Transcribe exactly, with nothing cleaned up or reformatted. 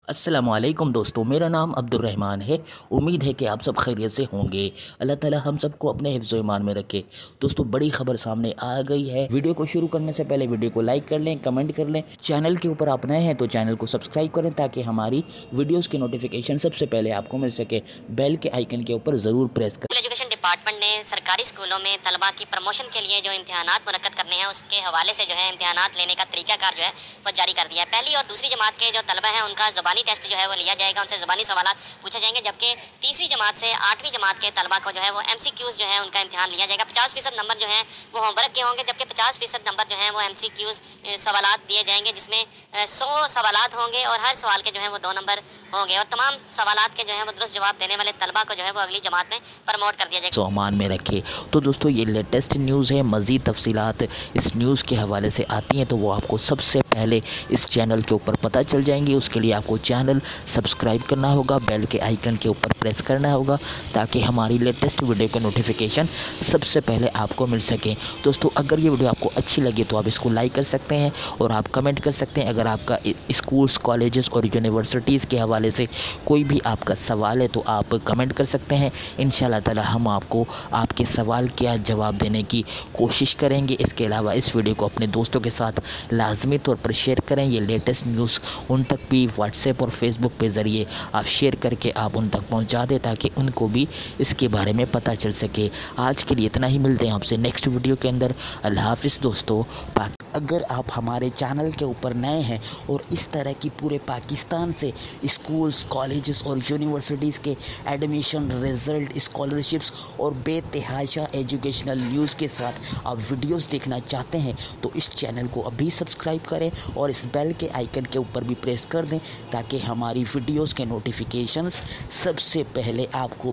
अस्सलामुअलैकुम दोस्तों, मेरा नाम अब्दुर्रहमान है। उम्मीद है कि आप सब खैरियत से होंगे। अल्लाह ताला हम सबको अपने हिफ्ज़ ईमान में रखे। दोस्तों, बड़ी खबर सामने आ गई है। वीडियो को शुरू करने से पहले वीडियो को लाइक कर लें, कमेंट कर लें। चैनल के ऊपर आप नए हैं तो चैनल को सब्सक्राइब करें ताकि हमारी वीडियोज़ की नोटिफिकेशन सबसे पहले आपको मिल सके। बेल के आइकन के ऊपर ज़रूर प्रेस करें। एजुकेशन डिपार्टमेंट ने सरकारी स्कूलों में तलबा की प्रमोशन के लिए जो इम्तिहानात मुनक्कद करने हैं उसके हवाले से जो है इम्तिहानात लेने का तरीकाकार जो है वो जारी कर दिया है। पहली और दूसरी जमात के जो तलबा हैं उनका ज़बानी टेस्ट जो है वो लिया जाएगा, उनसे ज़बानी सवाल पूछे जाएंगे। जबकि तीसरी जमात से आठवीं जमात के तलबा को जो है वो एम सी क्यूज़ जो है उनका इम्तिहान लिया जाएगा। पचास फीसद नंबर जो है वो होमवर्क के होंगे, जबकि पचास फीसद नंबर जो है वो एम सी क्यूज़ सवाल दिए जाएंगे, जिसमें सौ सवाल होंगे और हर सवाल के जो है वो दो नंबर होंगे। और तमाम सवाल के जो है वो दुरुस्त जवाब देने वाले तलबा को जो है वो अगली जमात में प्रमोट कर दिया जाएगा। तो अमान में रखे। तो दोस्तों, ये लेटेस्ट न्यूज़ है। मज़ीद तफसीलात इस न्यूज़ के हवाले से आती हैं तो वो आपको सबसे पहले इस चैनल के ऊपर पता चल जाएंगी। उसके लिए आपको चैनल सब्सक्राइब करना होगा, बेल के आइकन के ऊपर प्रेस करना होगा ताकि हमारी लेटेस्ट वीडियो का नोटिफिकेशन सबसे पहले आपको मिल सके। दोस्तों, अगर ये वीडियो आपको अच्छी लगी तो आप इसको लाइक कर सकते हैं और आप कमेंट कर सकते हैं। अगर आपका स्कूल्स, कॉलेजेस और यूनिवर्सिटीज़ के हवाले से कोई भी आपका सवाल है तो आप कमेंट कर सकते हैं। इंशाल्लाह ताला हम आपको आपके सवाल का जवाब देने की कोशिश करेंगे। इसके अलावा इस वीडियो को अपने दोस्तों के साथ लाजमी तौर पर शेयर करें। ये लेटेस्ट न्यूज़ उन तक भी व्हाट्सएप और फेसबुक के ज़रिए आप शेयर करके आप उन तक पहुंचा दें ताकि उनको भी इसके बारे में पता चल सके। आज के लिए इतना ही, मिलते हैं आपसे नेक्स्ट वीडियो के अंदर। अल्लाह हाफिज़ दोस्तों। अगर आप हमारे चैनल के ऊपर नए हैं और इस तरह की पूरे पाकिस्तान से स्कूल्स, कॉलेजेस और यूनिवर्सिटीज़ के एडमिशन, रिज़ल्ट, स्कॉलरशिप्स और बेतहाशा एजुकेशनल न्यूज़ के साथ आप वीडियोस देखना चाहते हैं तो इस चैनल को अभी सब्सक्राइब करें और इस बेल के आइकन के ऊपर भी प्रेस कर दें ताकि हमारी वीडियोस के नोटिफिकेशंस सबसे पहले आपको